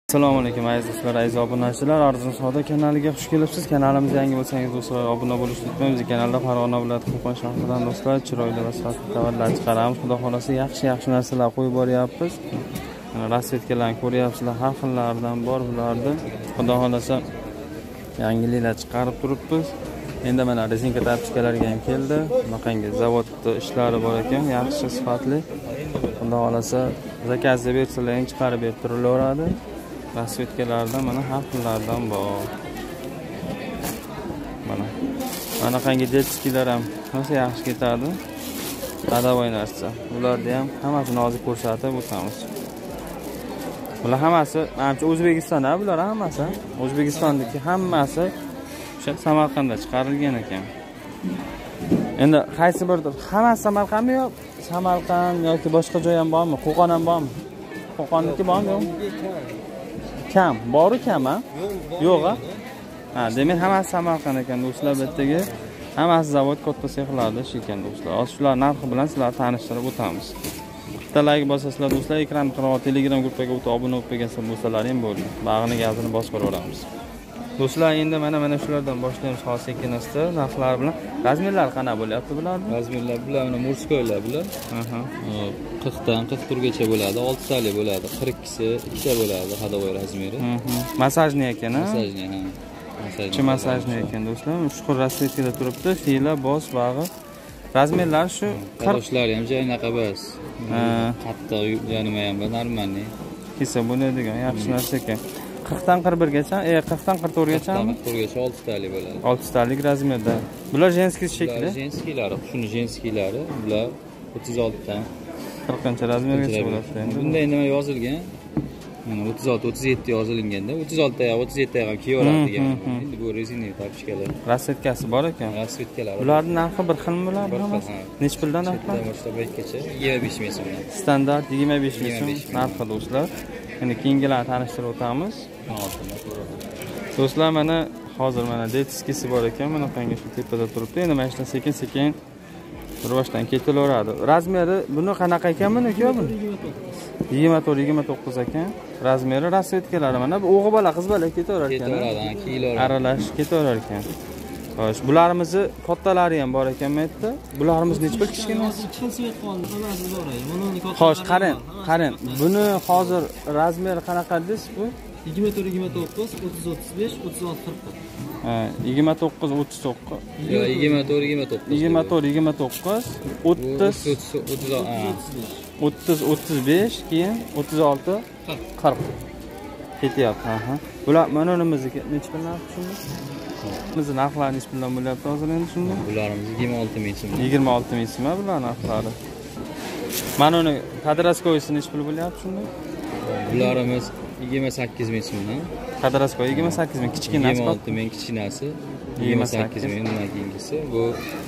Assalomu alaykum aziz do'stlar, aziz obunachilar. Arzum Savdo kanaliga xush kelibsiz. Kanalimizga yangi bo'lsangiz do'stlar, obuna bo'lishni unutmaymiz. Kanalda Farg'ona viloyati Qo'qon shahridan do'stlar chiroyli va sifatli tovarlar chiqaramiz. Xudo xolasa yaxshi narsalar qo'yib boryapmiz. Mana rasvetkalarni ko'ryapsizlar, har xillaridan bor bularni. Xudo xolasa yangiliklar chiqarib turibmiz. Endi mana rezinka tapchikalarga ham keldi. Bunaqangi zavodda ishlari bor ekan, yaxshi sifatli. Xudo xolasa zakazga bersalar ham chiqarib berib turilaveradi. Rasvetkalardan mana har xillardan bor. Mana qangi jetskilar ham nasıl yaxshi ketadi. Adavoy narsa. Bularni ham hammasi nozik ko'rsatib o'tamiz. Bular hammasi menimcha O'zbekistonda, bular hammasi O'zbekistondagi hammasi o'sha Samarqandda chiqarilgan ekan. Endi qaysi birdir hammasi Samarqandmi yo Samarqand yoki boshqa joy ham bormi? Qo'qon ham bormi? Qo'qonniki bormi yo'qmi? Kam, boru kam ha? Yo'q ha? Ha, demak hammasi Samarqand ekan do'stlar, bu yerdagi hammasi zavod katta sexlarda ish ekan do'stlar. Hozir shular narxi bilan sizlarni tanishtirib o'tamiz. Bitta like bosasizlar do'stlar, ekran qirg'oq Telegram gruppaga o'tib obuna bo'lib qolgansiz bo'lsalar ham bo'ldi. Bag'ini gazini bosib ko'raveramiz. Do'stlar, endi mana shulardan boshlaymiz hozir sekin-asta narxlar bilan. Razmerlar qana bo'lyapti bularni? Razmerlar bular mana murskoylar bular. 40 dan 44 gacha bo'ladi, 6 tali bo'ladi, 42si 2 ta bo'ladi hadovoy razmeri. Masajni ekan, ha? Masajni, ha. Masajni. Masajni ekan do'stlar. Chuqur rasvetkada turibdi, fila, boz, bag'i. Razmerlar shu qaroshlari ham joynaqa bas. Qattiq yanima ham bor, normalniy. Kesa bo'ladigan yaxshi narsa ekan. 40 dan 41 gacha, 40 dan 44 gacha. 44 gacha 6 tali bo'ladi. 6 talik razmerda. Bular jenskiy shekli. Bular jenskiylari, shuni jenskiylari, bular 36 dan 40 razmergacha bo'ladi endi. Bunda nima yozilgan? 36, 37 yozilganda 36 ga 37 ga kiyaveradi degan. Endi bu rezinaviy tapchikalar. Rasvetkasi bor ekan. Rasvetkalar. Bularning narxi bir xilmi bular hammasi? Nech puldan narxlar? Boshqa baytgacha 25 ming so'm. Standart 25 ming so'm narxi do'stlar. Endi keyingilarni tanishtirib o'tamiz. Do'stlar, mana hozir mana detskisi bor ekan, mana qancha shu tepada turibdi. Endi mana shunday sekin-sekin rivojdan ketilaveradi. Razmeri buni qanaqa ekan buniki yo buni? 24-29 ekan. Razmeri rasvetkalari mana bu o'g'il bola, qiz bola ketaverar ekan. Ketaveradi, kiyilaveradi. Aralashib ketaverar ekan. Xo'sh, bularimizni kattalari ham bor ekan bu yerda. Bularimiz nech pul kichkinasi? 2 xil svet qoldi, hammasi bor. Buningni katta. Xo'sh, qarang. Buni hozir razmeri qanaqa dedingiz bu? 24-29, 30-35, 36-40. 29-39. Yo, 24-29. 24-29, 30-35, keyin 36-40 ketyapti. Bular mana nimizga nech pul narx shunda? Bizning narxlar nech puldan bo'lyapti hozir endi shunda? Bularimiz 26 ming so'm. 26 ming so'm bular narxlari. Mana uni Qadraskoyisi nech pul bo'lyapti shunda? Bularimiz 28 ming so'mdan. Qadraskoy 28 ming, kichkinasi 26 ming, kichkinasi 28 ming, undan keyingisi bu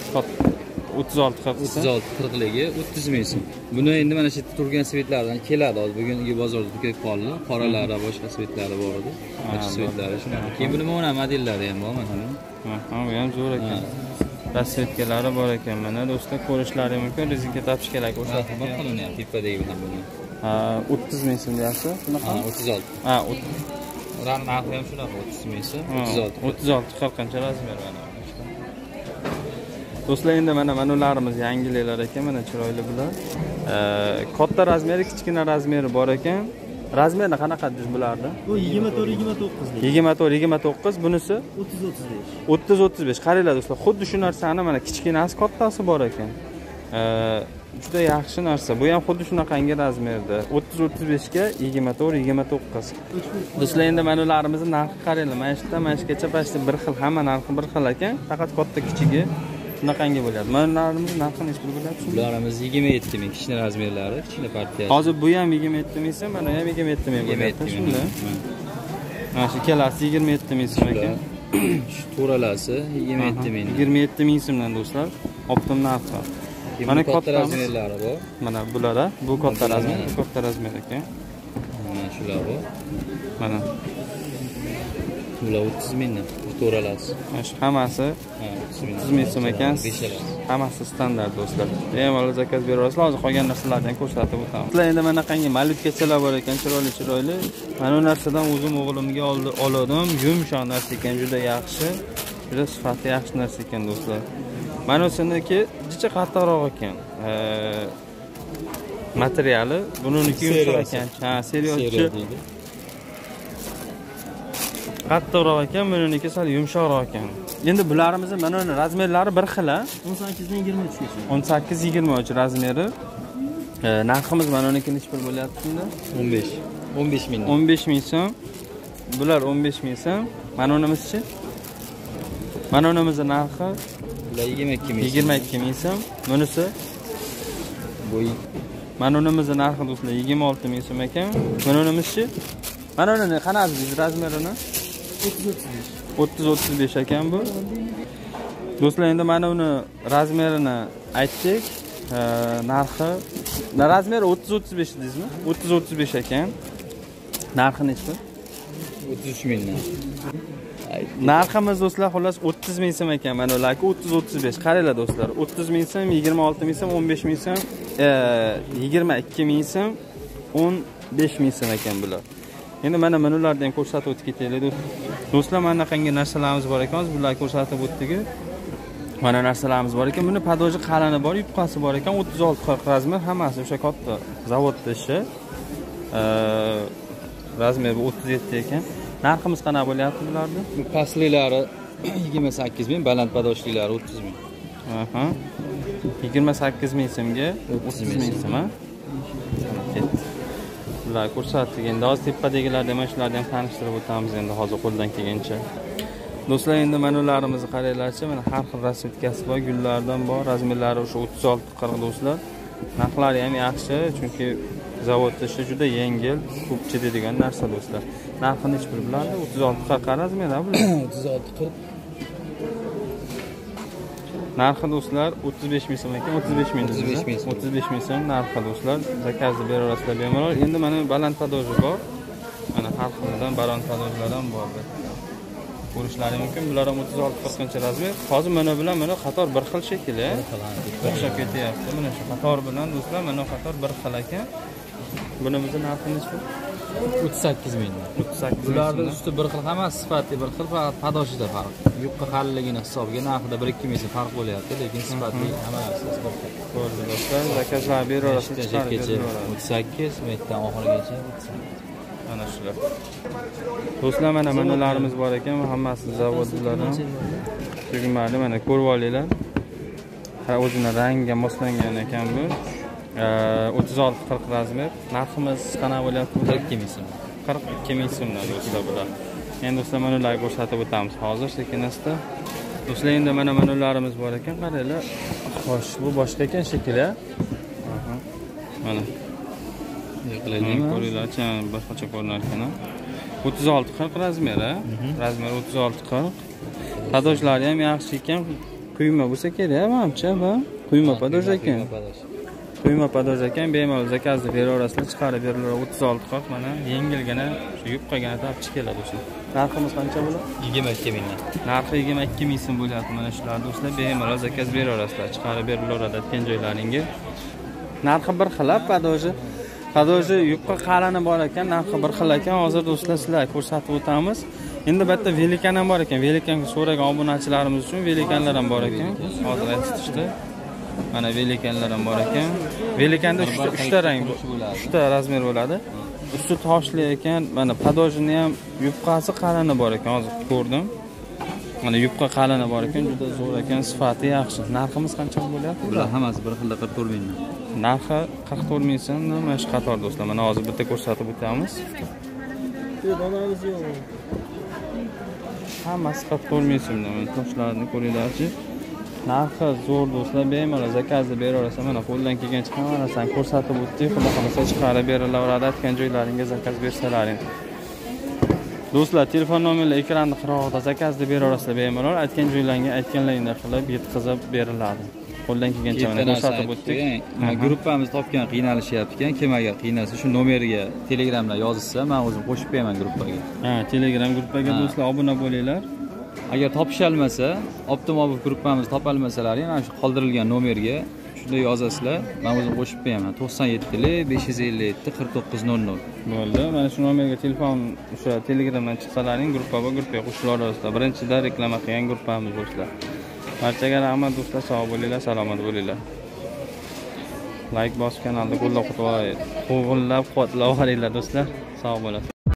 36-40ligi 30 ming so'm. Buni endi mana shu yerda turgan svetlardan keladi. Hozir bugungi bozorda to'kib qoldi. Qoralari, boshqa svetlari bor edi. Mana svetlari shunaqa. Keyin buni mana modellari ham bor mana. Bu ham zo'r ekan. Rasvetkalari bor ekan. Mana do'stlar, ko'rishlari mumkin. Rezinka tapchikalar ko'rsatib bir qilinyapti tepadagi bilan buni. 30 ming so'm deyapsiz. Shunaqa? 36. Narxi ham shunaqa 30 ming so'm. 36-40 razmer mana. Do'stlar, endi mana ularimiz yangiliklar ekan, mana chiroyli bular. Katta razmeri, kichkina razmeri bor ekan. Razmerni qanaqa deysiz bularni? Bu 24-29. 24-29, bunisi 30-35. 30-35. Qaranglar do'stlar, xuddi shu narsani mana kichkinasi, kattasi bor ekan. Juda yaxshi narsa. Bu ham xuddi shunaqangi razmerda. 30-35 ga 24-29. Do'stlar, endi mana ularimizni narxi qaranglar. Mana shu yerdan mana shugacha pastda bir xil, hamma narxi bir xil ekan. Faqat katta kichigi shunaqangi bo'lyapti. Mana ularimiz narxi nech pul bo'lyapti? Bularimiz 27 ming, kichkina razmerlari, kichkina partiya. Hozir bu ham 27 ming so'm, mana ham 27 ming bo'lyapti. Shunda. Mana shu ikkalasi 27 ming so'm ekan. Shu to'ralasi 27 ming. 27 ming so'mdan do'stlar. Optim narxi. Mana katta razmerlari bor. Mana bular, bu katta razmer, bu katta razmer ekan. Mana shular bor. Mana bular 30 mingdan, bu to'ralasi. Mana shu hammasi 30 ming so'm ekan. Hammasi standart do'stlar. Bemalol zakaz beraverasizlar. Hozir qolgan narsalarni ham ko'rsatib o'taman. Sizlar endi mana qanday malutkachalar bor ekan, chiroyli. Mana bu narsadan o'zim o'g'limga oldim. Yumshoq narsa ekan, juda yaxshi. Juda sifati yaxshi narsa ekan do'stlar. Mana businiki jicha qattiqroq ekan. Materiali buniki yumshoq ekan. Ha, seriya deydi. Qattiqroq ekan, buniki sal yumshoqroq ekan. Endi bularimiz mana uni razmerlari bir xil, 18 dan 23 gacha. 18-23 razmeri. Narximiz mana uniki necha pul bo'lyapti shunda? 15 ming. 15 ming so'm. Bular 15 ming so'm. Mana unimiz-chi? Mana unimizning narxi 22 ming. 22 ming so'm. Bunisi mana unimizning narxi do'stlar 26 ming so'm ekan. Mana unimiz-chi? Mana uni qanaqasiz razmerini? 30-35 ekan bu. Do'stlar, endi mana uni razmerini aytdik. Narxi, razmeri 30-35 deysizmi? 30-35 ekan. Narxi necha? 33 mingdan. Narximiz do'stlar xullas 30 ming so'm ekan. Mana ularga 30-35. Qaranglar do'stlar, 30 ming so'm, 26 ming so'm, 15 ming so'm, 22 ming so'm, 15 ming so'm ekan bular. Endi mana ularni ham ko'rsatib o'tib ketaylik do'stlar. Mana qanday narsalarimiz bor ekan, biz bularni ko'rsatib o'tdik. Mana narsalarimiz bor ekan. Buni padoji qalini bor, yupqasi bor ekan. 36-40 razmer, hammasi o'sha katta zavodda ishi. Razmeri 37 ekan. Narximiz qanaqa bo'lyapti bularni? Bu pastliklari 28 ming, baland padojliklari 30 ming. Aha. 28 ming so'mga 30 ming so'm, ha? Bular ko'rsatdik. Endi hozir tepadagilarni ham shularni ham tanishtirib o'tamiz endi hozir qo'ldan kelgancha. Do'stlar, endi mana ularimizni qaranglarchi, mana har xil rasvetkasi bor, gullardan bor, razmerlari o'sha 36-40 do'stlar. Narxlari ham yaxshi, chunki zavodda ishi juda yengil, ko'p chidaydigan narsa do'stlar. Narxi necha pul bularni? 36-40 razmerda bular. 36-40. Narxi do'stlar 35 ming so'm ekan, 35 ming so'm narxi do'stlar. Zakazni beraverasizlar bemalol. Endi mana baland padoji bor. Mana har xildan baland padojlardan bor. Ko'rishlari mumkin. Bular ham 36-40 razmer. Hozir mana bilan mana qator bir xil shekilli, o'xshab ketyapti. Mana shu qator bilan do'stlar, mana qator bir xil ekan. Bunimizning narxi necha? 38 ming. 38. Bularning usti bir xil, hammasi sifati bir xil, faqat padojida farq. Yupqa qalinligini hisobiga narxida 1-2 ming so'm farq bo'lyapti, lekin sifati hammasi bir xil. Bo'ldi do'stlar, zakazlar beraverasiz. 38 metdan oxirigacha 38. Mana shular. Do'stlar, mana ularimiz bor ekan, hammasi zavodlardan. Tugmali, mana ko'rib olinglar. Ha, o'zining rangiga moslangan ekan bu. 36-40 razmer. Narximiz qanaqa bo'lyapti? 42 ming so'm. 42 ming so'mdan do'stlar bular. Endi do'stlar, mana ularni ko'rsatib o'tamiz hozir sekin-asta. Do'stlar, endi mana ularimiz bor ekan, qaranglar. Xo'sh, bu boshqa ekan shekilli. Aha. Mana. Ko'ringlarchi, boshqacha ko'rinar ekan. 36-40 razmer, razmer 36-40. Padojlari ham yaxshi ekan. Quyma bo'lsa kerak, menimcha, bu quyma padoj ekan. Quyma padoj ekan, bemalol zakazni beraverasizlar, chiqarib berilaveradi. 36-40 mana yengilgina, shu yupqagina topchi keladi o'sha. Narximiz qancha bo'ladi? 22 mingdan. Narxi 22 ming so'm bo'lyapti mana shular do'stlar. Bemalol zakaz beraverasizlar, chiqarib berilaveradi aytgan joylaringga. Narxi bir xil, padoji yupqa qalini bor ekan, narxi bir xil ekan. Hozir do'stlar sizlarga ko'rsatib o'tamiz. Endi bitta velikan ham bor ekan. Velikanga so'ragan obunachilarimiz uchun velikanlar ham bor ekan. Hozir aytishdi. Mana velikanlar ham bor ekan. Velikanda 3 ta rang, 3 ta razmer bo'ladi. Usti toshli ekan. Mana padojini ham yupqasi qalini bor ekan. Hozir ko'rdim. Mana yupqa qalini bor ekan, juda zo'r ekan, sifati yaxshi. Narximiz qancha bo'lyapti? Bular hammasi bir xilda 44 mingdan. Narxi 44 ming so'm, mana shu qator do'stlar. Mana hozir bitta ko'rsatib o'tamiz. Donamiz yo'q. Hammasi 44 ming so'mdan. Mana toshlarni ko'ringlarchi. Narxi zo'r do'stlar, bemalol zakazni beraverasizlar. Mana qo'ldan kelgancha hamma narsani ko'rsatib o'tdik. Xudo xolasa chiqarib berilaveradi, aytgan joylaringga zakaz bersalaring. Do'stlar, telefon nomerlar ekranda qirog'ida zakazni beraverasizlar bemalol, aytgan joylaringga aytganlaringdek qilib yetkazib beriladi. Qo'ldan kelgancha mana ko'rsatib o'tdik. Gruppamiz topgan qiynalishyapti ekan, kim agar qiynalsa shu nomerga Telegramda yozishsa, men o'zim qo'shib beraman gruppaga. Ha, Telegram gruppaga do'stlar obuna bo'linglar. Agar topisholmasa, Optimobov gruppamiz topolmasalaring mana shu qoldirilgan nomerga shunda yozasizlar. Men o'zim qo'shib beraman. 97 557 4900. Bo'ldi. Mana shu nomerga telefon o'sha Telegramdan chiqsalaring, gruppaga qo'shilib olasizlar. Birinchida reklama qilgan gruppamiz do'stlar. Barchaga rahmat do'stlar, sog' bo'linglar, salomat bo'linglar. Like bosib kanalni qo'llab-quvvatlab do'stlar. Sog' bo'lasiz.